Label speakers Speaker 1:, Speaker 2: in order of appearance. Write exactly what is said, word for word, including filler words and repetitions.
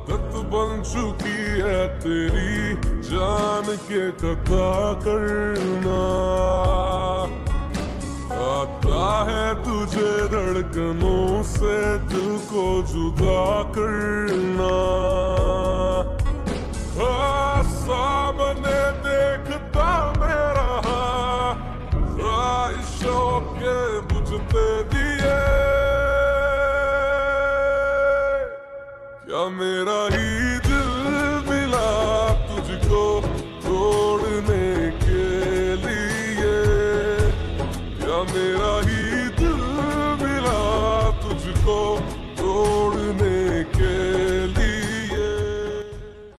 Speaker 1: आदत बन चुकी है तेरी जान के कथा करना। आता है तुझे धड़कनों से दिल को जुदा करना। हाँ, सामने देखता मैं रहा ख्वाहिशों के बुझते